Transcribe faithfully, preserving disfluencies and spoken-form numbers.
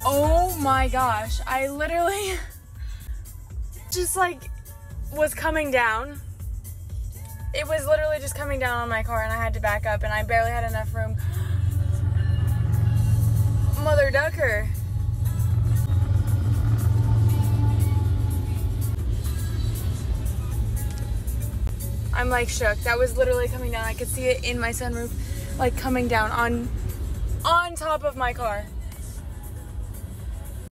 Oh my gosh, I literally just like was coming down. It was literally just coming down on my car and I had to back up and I barely had enough room. Mother ducker. I'm like shook. That was literally coming down. I could see it in my sunroof, like coming down on on top of my car.